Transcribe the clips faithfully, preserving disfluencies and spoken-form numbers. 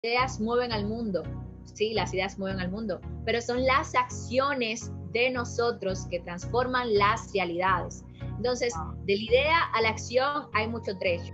ideas mueven al mundo, sí, las ideas mueven al mundo, pero son las acciones de nosotros que transforman las realidades. Entonces, de la idea a la acción hay mucho trecho.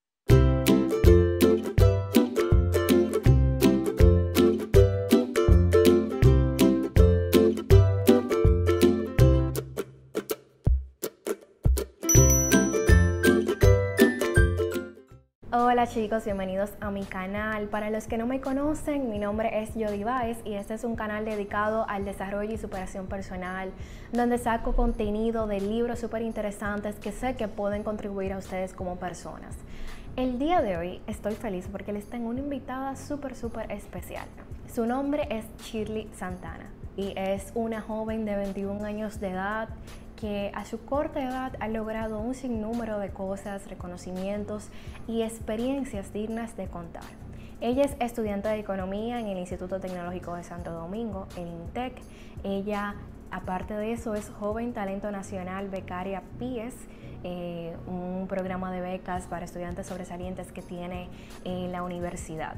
Hola chicos, bienvenidos a mi canal. Para los que no me conocen, mi nombre es Jody Baez y este es un canal dedicado al desarrollo y superación personal, donde saco contenido de libros súper interesantes que sé que pueden contribuir a ustedes como personas. El día de hoy estoy feliz porque les tengo una invitada súper súper especial. Su nombre es Shirley Santana y es una joven de veintiún años de edad que a su corta edad ha logrado un sinnúmero de cosas, reconocimientos y experiencias dignas de contar. Ella es estudiante de Economía en el Instituto Tecnológico de Santo Domingo, el INTEC. Ella, aparte de eso, es Joven Talento Nacional Becaria P I E S, eh, un programa de becas para estudiantes sobresalientes que tiene eh, la universidad.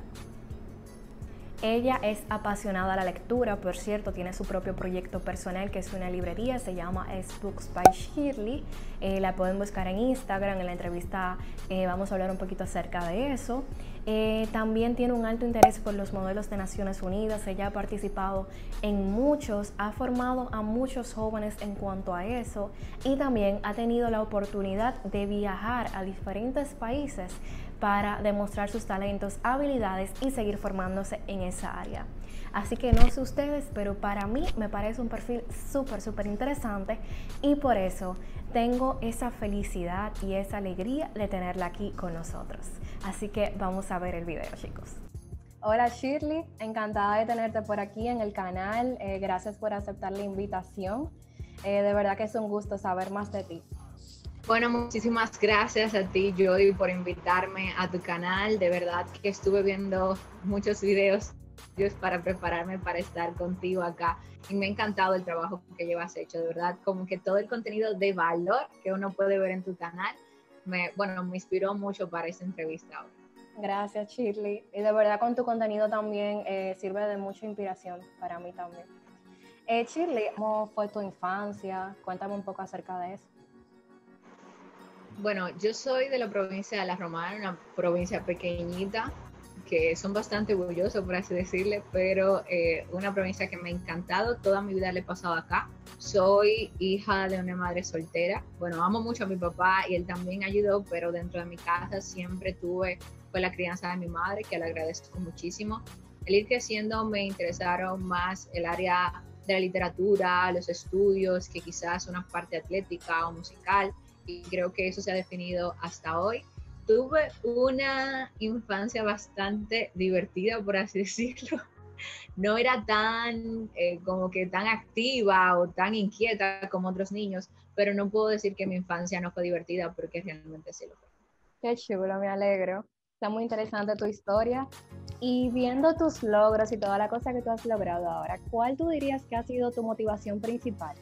Ella es apasionada a la lectura, por cierto, tiene su propio proyecto personal que es una librería, se llama Books by Shirley. Eh, la pueden buscar en Instagram, en la entrevista eh, vamos a hablar un poquito acerca de eso. Eh, también tiene un alto interés por los modelos de Naciones Unidas, ella ha participado en muchos, ha formado a muchos jóvenes en cuanto a eso y también ha tenido la oportunidad de viajar a diferentes países para demostrar sus talentos, habilidades y seguir formándose en esa área. Así que no sé ustedes, pero para mí me parece un perfil súper, súper interesante y por eso tengo esa felicidad y esa alegría de tenerla aquí con nosotros. Así que vamos a ver el video, chicos. Hola Shirley, encantada de tenerte por aquí en el canal. Eh, gracias por aceptar la invitación. Eh, de verdad que es un gusto saber más de ti. Bueno, muchísimas gracias a ti, Jody, por invitarme a tu canal. De verdad que estuve viendo muchos videos para prepararme para estar contigo acá y me ha encantado el trabajo que llevas hecho. De verdad, como que todo el contenido de valor que uno puede ver en tu canal, me, bueno, me inspiró mucho para esta entrevista hoy. Gracias, Shirley. Y de verdad con tu contenido también eh, sirve de mucha inspiración para mí también. Eh, Shirley, ¿cómo fue tu infancia? Cuéntame un poco acerca de eso. Bueno, yo soy de la provincia de La Romana, una provincia pequeñita, que son bastante orgullosos, por así decirle, pero eh, una provincia que me ha encantado, toda mi vida le he pasado acá. Soy hija de una madre soltera, bueno, amo mucho a mi papá y él también ayudó, pero dentro de mi casa siempre tuve fue la crianza de mi madre, que le agradezco muchísimo. Al ir creciendo me interesaron más el área de la literatura, los estudios, que quizás una parte atlética o musical, y creo que eso se ha definido hasta hoy. Tuve una infancia bastante divertida, por así decirlo. No era tan eh, como que tan activa o tan inquieta como otros niños, pero no puedo decir que mi infancia no fue divertida porque realmente sí lo fue. Qué chulo, me alegro. Está muy interesante tu historia. Y viendo tus logros y toda la cosa que tú has logrado ahora, ¿cuál tú dirías que ha sido tu motivación principal?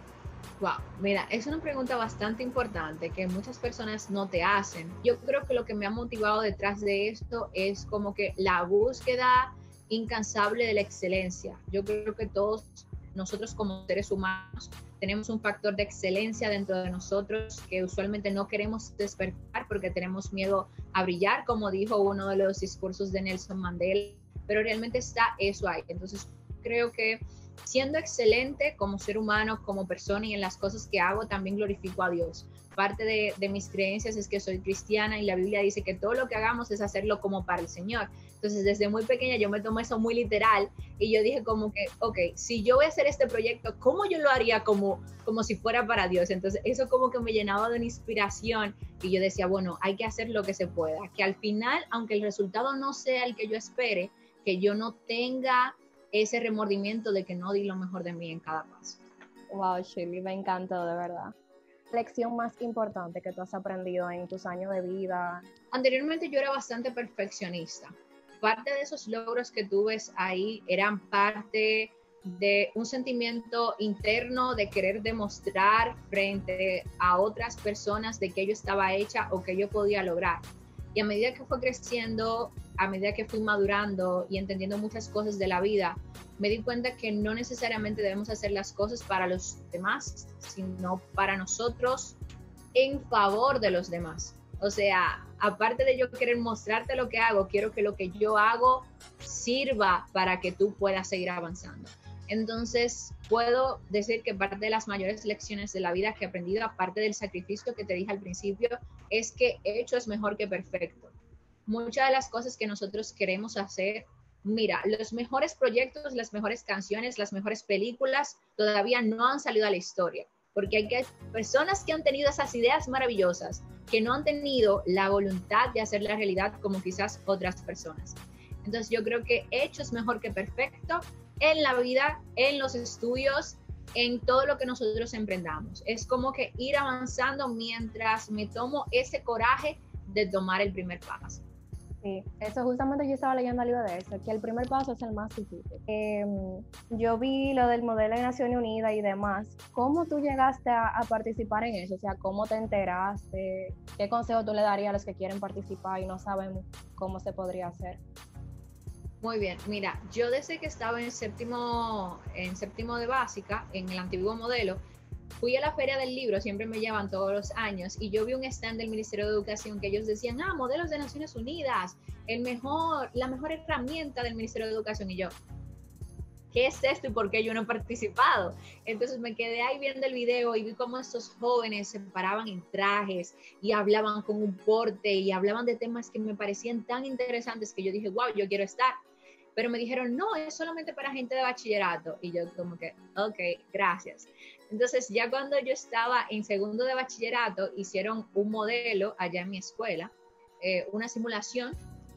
Wow, mira, es una pregunta bastante importante que muchas personas no te hacen. Yo creo que lo que me ha motivado detrás de esto es como que la búsqueda incansable de la excelencia. Yo creo que todos nosotros como seres humanos tenemos un factor de excelencia dentro de nosotros que usualmente no queremos despertar porque tenemos miedo a brillar, como dijo uno de los discursos de Nelson Mandela, pero realmente está eso ahí. Entonces creo que siendo excelente como ser humano, como persona y en las cosas que hago, también glorifico a Dios. Parte de, de mis creencias es que soy cristiana y la Biblia dice que todo lo que hagamos es hacerlo como para el Señor. Entonces, desde muy pequeña yo me tomé eso muy literal y yo dije como que, ok, si yo voy a hacer este proyecto, ¿cómo yo lo haría como, como si fuera para Dios? Entonces, eso como que me llenaba de una inspiración y yo decía, bueno, hay que hacer lo que se pueda. Que al final, aunque el resultado no sea el que yo espere, que yo no tenga ese remordimiento de que no di lo mejor de mí en cada paso. Wow, Shirley, me encantó, de verdad. ¿Lección más importante que tú has aprendido en tus años de vida? Anteriormente yo era bastante perfeccionista. Parte de esos logros que tú ves ahí eran parte de un sentimiento interno de querer demostrar frente a otras personas de que yo estaba hecha o que yo podía lograr. Y a medida que fue creciendo, a medida que fui madurando y entendiendo muchas cosas de la vida, me di cuenta que no necesariamente debemos hacer las cosas para los demás, sino para nosotros en favor de los demás. O sea, aparte de yo querer mostrarte lo que hago, quiero que lo que yo hago sirva para que tú puedas seguir avanzando. Entonces, puedo decir que parte de las mayores lecciones de la vida que he aprendido, aparte del sacrificio que te dije al principio, es que hecho es mejor que perfecto. Muchas de las cosas que nosotros queremos hacer, mira, los mejores proyectos, las mejores canciones, las mejores películas todavía no han salido a la historia, porque hay que, personas que han tenido esas ideas maravillosas, que no han tenido la voluntad de hacer la realidad como quizás otras personas. Entonces yo creo que hecho es mejor que perfecto en la vida, en los estudios, en todo lo que nosotros emprendamos. Es como que ir avanzando mientras me tomo ese coraje de tomar el primer paso. Sí, eso justamente yo estaba leyendo algo de eso, que el primer paso es el más difícil. Eh, yo vi lo del modelo de Naciones Unidas y demás. ¿Cómo tú llegaste a, a participar en eso? O sea, ¿cómo te enteraste? ¿Qué consejo tú le darías a los que quieren participar y no saben cómo se podría hacer? Muy bien, mira, yo desde que estaba en séptimo, en séptimo de básica, en el antiguo modelo, fui a la Feria del Libro, siempre me llevan todos los años, y yo vi un stand del Ministerio de Educación que ellos decían, ah, modelos de Naciones Unidas, el mejor, la mejor herramienta del Ministerio de Educación, y yo, ¿qué es esto y por qué yo no he participado? Entonces me quedé ahí viendo el video y vi cómo estos jóvenes se paraban en trajes y hablaban con un porte y hablaban de temas que me parecían tan interesantes que yo dije, wow, yo quiero estar. Pero me dijeron, no, es solamente para gente de bachillerato. Y yo como que, ok, gracias. Entonces ya cuando yo estaba en segundo de bachillerato, hicieron un modelo allá en mi escuela, eh, una simulación,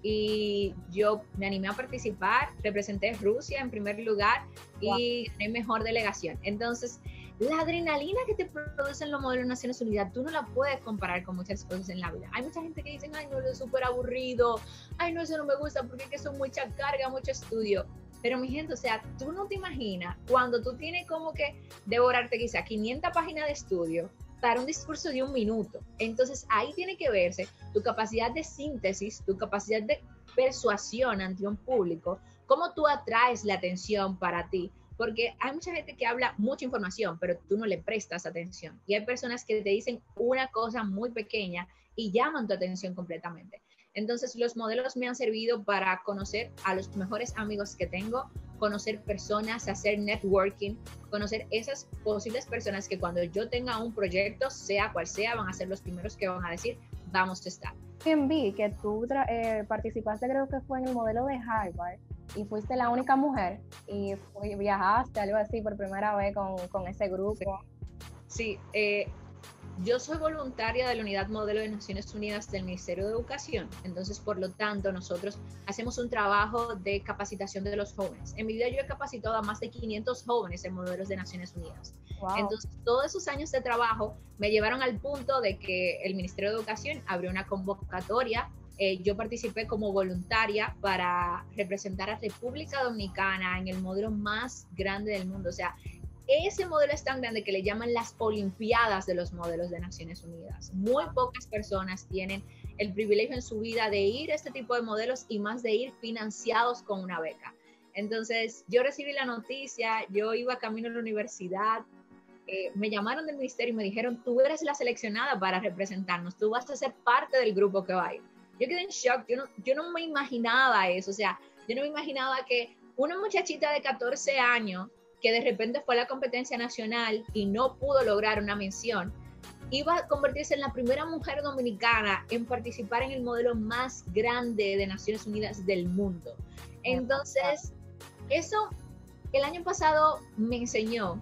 y yo me animé a participar, representé Rusia en primer lugar y gané mejor delegación. Entonces, la adrenalina que te producen los modelos de Naciones Unidas, tú no la puedes comparar con muchas cosas en la vida. Hay mucha gente que dice, ay, no, es súper aburrido, ay, no, eso no me gusta porque es que son mucha carga, mucho estudio. Pero mi gente, o sea, tú no te imaginas cuando tú tienes como que devorarte quizá quinientas páginas de estudio para un discurso de un minuto. Entonces ahí tiene que verse tu capacidad de síntesis, tu capacidad de persuasión ante un público, cómo tú atraes la atención para ti. Porque hay mucha gente que habla mucha información, pero tú no le prestas atención. Y hay personas que te dicen una cosa muy pequeña y llaman tu atención completamente. Entonces, los modelos me han servido para conocer a los mejores amigos que tengo, conocer personas, hacer networking, conocer esas posibles personas que cuando yo tenga un proyecto, sea cual sea, van a ser los primeros que van a decir, vamos a estar. También vi que tú eh, participaste, creo que fue en el modelo de Harvard, y fuiste la única mujer y fui, viajaste, algo así, por primera vez con, con ese grupo. Sí, sí eh, yo soy voluntaria de la Unidad Modelo de Naciones Unidas del Ministerio de Educación, entonces por lo tanto nosotros hacemos un trabajo de capacitación de los jóvenes. En mi vida yo he capacitado a más de quinientos jóvenes en modelos de Naciones Unidas. Wow. Entonces todos esos años de trabajo me llevaron al punto de que el Ministerio de Educación abrió una convocatoria. Eh, yo participé como voluntaria para representar a República Dominicana en el modelo más grande del mundo. O sea, ese modelo es tan grande que le llaman las Olimpiadas de los Modelos de Naciones Unidas. Muy pocas personas tienen el privilegio en su vida de ir a este tipo de modelos y más de ir financiados con una beca. Entonces, yo recibí la noticia, yo iba camino a la universidad, eh, me llamaron del ministerio y me dijeron, tú eres la seleccionada para representarnos, tú vas a ser parte del grupo que va a ir. Yo quedé en shock, yo no, yo no me imaginaba eso, o sea, yo no me imaginaba que una muchachita de catorce años, que de repente fue a la competencia nacional y no pudo lograr una mención, iba a convertirse en la primera mujer dominicana en participar en el modelo más grande de Naciones Unidas del mundo. Entonces, eso el año pasado me enseñó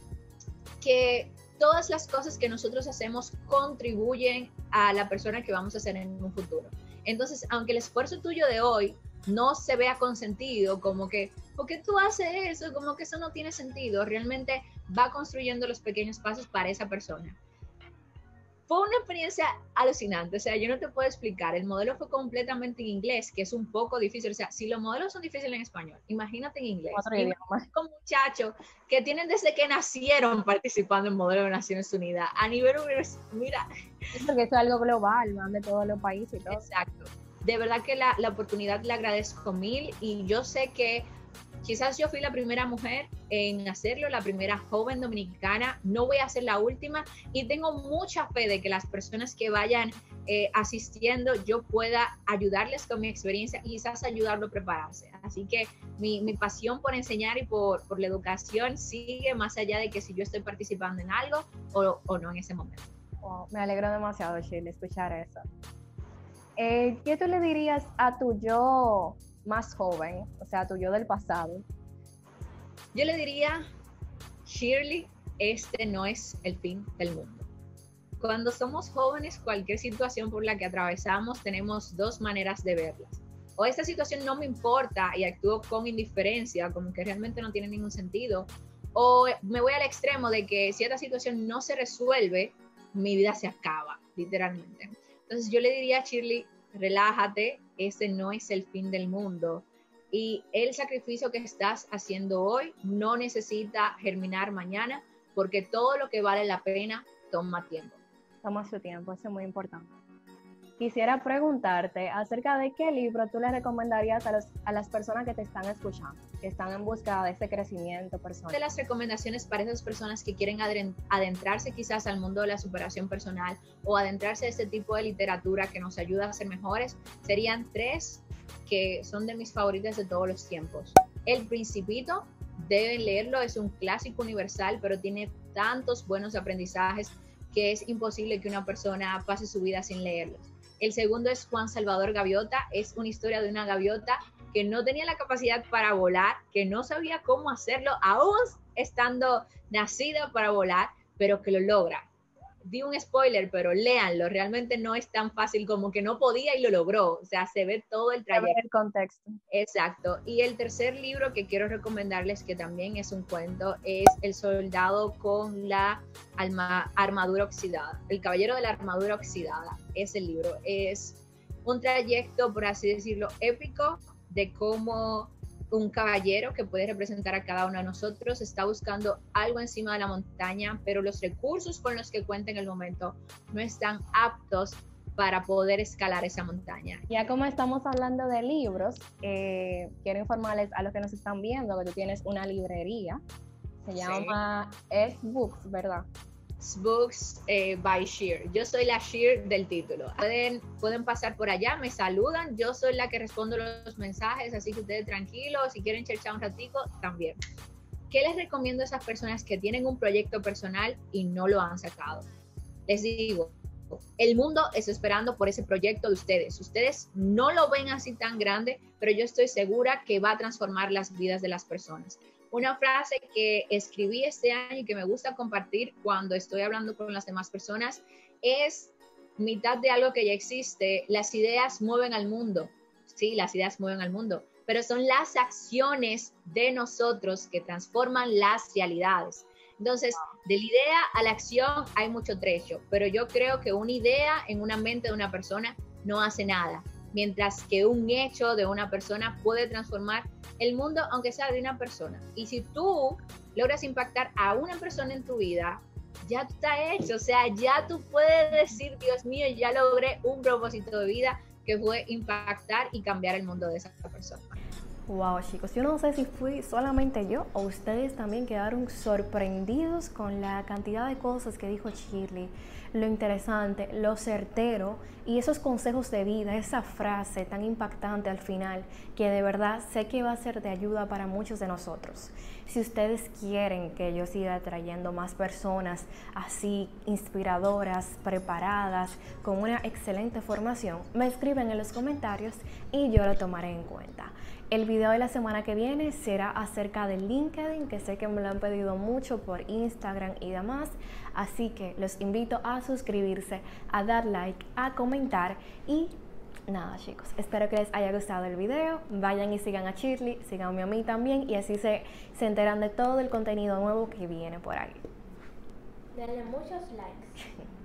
que todas las cosas que nosotros hacemos contribuyen a la persona que vamos a ser en un futuro. Entonces, aunque el esfuerzo tuyo de hoy no se vea consentido, como que, ¿por qué tú haces eso? Como que eso no tiene sentido. Realmente va construyendo los pequeños pasos para esa persona. Fue una experiencia alucinante, o sea, yo no te puedo explicar. El modelo fue completamente en inglés, que es un poco difícil. O sea, si los modelos son difíciles en español, imagínate en inglés. Otro idioma. Con muchachos que tienen desde que nacieron participando en modelo de Naciones Unidas. A nivel, mira. Es porque eso es algo global, van de todos los países y todo. Exacto. de verdad que la, la oportunidad le agradezco mil y yo sé que quizás yo fui la primera mujer en hacerlo, la primera joven dominicana, no voy a ser la última y tengo mucha fe de que las personas que vayan eh, asistiendo yo pueda ayudarles con mi experiencia y quizás ayudarlo a prepararse. Así que mi, mi pasión por enseñar y por, por la educación sigue más allá de que si yo estoy participando en algo o, o no en ese momento. Wow, me alegro demasiado, Shirley, escuchar eso. Eh, ¿Qué tú le dirías a tu yo más joven, o sea, tu yo del pasado? Yo le diría, Shirley, este no es el fin del mundo. Cuando somos jóvenes, cualquier situación por la que atravesamos, tenemos dos maneras de verlas. O esta situación no me importa y actúo con indiferencia, como que realmente no tiene ningún sentido. O me voy al extremo de que si esta situación no se resuelve, mi vida se acaba, literalmente. Entonces yo le diría a Shirley, relájate, ese no es el fin del mundo. Y el sacrificio que estás haciendo hoy no necesita germinar mañana, porque todo lo que vale la pena toma tiempo. Toma su tiempo, eso es muy importante. Quisiera preguntarte acerca de qué libro tú le recomendarías a, los, a las personas que te están escuchando, que están en busca de ese crecimiento personal. De las recomendaciones para esas personas que quieren adentrarse quizás al mundo de la superación personal o adentrarse a este tipo de literatura que nos ayuda a ser mejores, serían tres que son de mis favoritas de todos los tiempos. El Principito, deben leerlo, es un clásico universal, pero tiene tantos buenos aprendizajes que es imposible que una persona pase su vida sin leerlos. El segundo es Juan Salvador Gaviota, es una historia de una gaviota que no tenía la capacidad para volar, que no sabía cómo hacerlo, aún estando nacida para volar, pero que lo logra. Di un spoiler, pero léanlo, realmente no es tan fácil como que no podía y lo logró, o sea, se ve todo el trayecto. Se ve el contexto. Exacto, y el tercer libro que quiero recomendarles, que también es un cuento, es El soldado con la alma, armadura oxidada, El caballero de la armadura oxidada, ese libro es un trayecto, por así decirlo, épico, de cómo un caballero que puede representar a cada uno de nosotros está buscando algo encima de la montaña, pero los recursos con los que cuenta en el momento no están aptos para poder escalar esa montaña. Ya como estamos hablando de libros, eh, quiero informarles a los que nos están viendo que tú tienes una librería, se llama Sí. S-Books, ¿verdad? Books eh, by Sheer. Yo soy la Sheer del título. Pueden, pueden pasar por allá, me saludan. Yo soy la que respondo los mensajes, así que ustedes tranquilos. Si quieren cherchar un ratico, también. ¿Qué les recomiendo a esas personas que tienen un proyecto personal y no lo han sacado? Les digo, el mundo está esperando por ese proyecto de ustedes. Ustedes no lo ven así tan grande, pero yo estoy segura que va a transformar las vidas de las personas. Una frase que escribí este año y que me gusta compartir cuando estoy hablando con las demás personas es mitad de algo que ya existe. Las ideas mueven al mundo. Sí, las ideas mueven al mundo, pero son las acciones de nosotros que transforman las realidades. Entonces, de la idea a la acción hay mucho trecho, pero yo creo que una idea en una mente de una persona no hace nada, mientras que un hecho de una persona puede transformar el mundo, aunque sea de una persona. Y si tú logras impactar a una persona en tu vida, ya está hecho. O sea, ya tú puedes decir, Dios mío, ya logré un propósito de vida que fue impactar y cambiar el mundo de esa persona. Wow, chicos, yo no sé si fui solamente yo o ustedes también quedaron sorprendidos con la cantidad de cosas que dijo Shirley, lo interesante, lo certero y esos consejos de vida, esa frase tan impactante al final que de verdad sé que va a ser de ayuda para muchos de nosotros. Si ustedes quieren que yo siga trayendo más personas así inspiradoras, preparadas, con una excelente formación, me escriben en los comentarios y yo lo tomaré en cuenta. El video de la semana que viene será acerca de LinkedIn, que sé que me lo han pedido mucho por Instagram y demás, así que los invito a suscribirse, a dar like, a comentar y nada, chicos, espero que les haya gustado el video. Vayan y sigan a Shirley, síganme a mí también y así se, se enteran de todo el contenido nuevo que viene por ahí. Denle muchos likes.